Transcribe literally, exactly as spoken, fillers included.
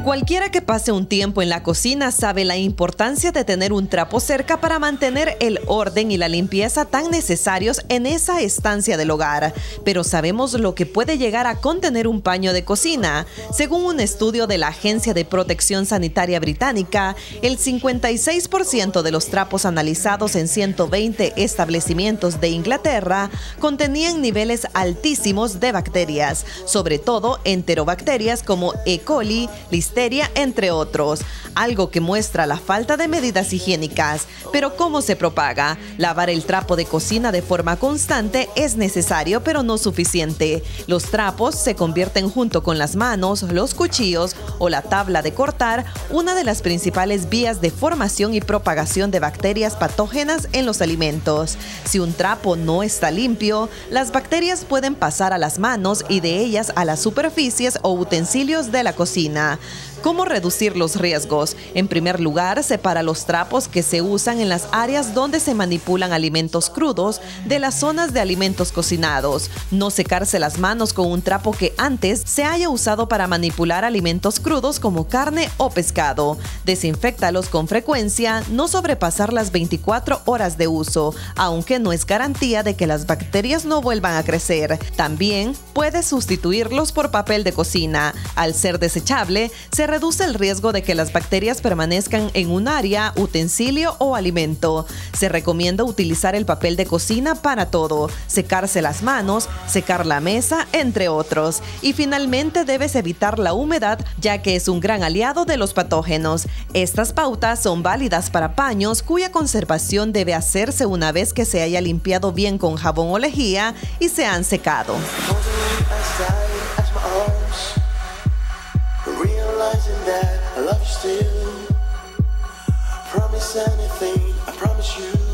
Cualquiera que pase un tiempo en la cocina sabe la importancia de tener un trapo cerca para mantener el orden y la limpieza tan necesarios en esa estancia del hogar. Pero ¿sabemos lo que puede llegar a contener un paño de cocina? Según un estudio de la Agencia de Protección Sanitaria Británica, el cincuenta y seis por ciento de los trapos analizados en ciento veinte establecimientos de Inglaterra contenían niveles altísimos de bacterias, sobre todo enterobacterias como E. coli, Listeria, entre otros, algo que muestra la falta de medidas higiénicas. Pero ¿cómo se propaga? Lavar el trapo de cocina de forma constante es necesario, pero no suficiente. Los trapos se convierten junto con las manos, los cuchillos o la tabla de cortar, una de las principales vías de formación y propagación de bacterias patógenas en los alimentos. Si un trapo no está limpio, las bacterias pueden pasar a las manos y de ellas a las superficies o utensilios de la cocina. ¿Cómo reducir los riesgos? En primer lugar, separa los trapos que se usan en las áreas donde se manipulan alimentos crudos de las zonas de alimentos cocinados. No secarse las manos con un trapo que antes se haya usado para manipular alimentos crudos como carne o pescado. Desinféctalos con frecuencia, no sobrepasar las veinticuatro horas de uso, aunque no es garantía de que las bacterias no vuelvan a crecer. También puedes sustituirlos por papel de cocina. Al ser desechable, se reduce el riesgo de que las bacterias permanezcan en un área, utensilio o alimento. Se recomienda utilizar el papel de cocina para todo, secarse las manos, secar la mesa, entre otros. Y finalmente debes evitar la humedad, ya que es un gran aliado de los patógenos. Estas pautas son válidas para paños cuya conservación debe hacerse una vez que se haya limpiado bien con jabón o lejía y se han secado. That I love you still. Promise anything, I promise you.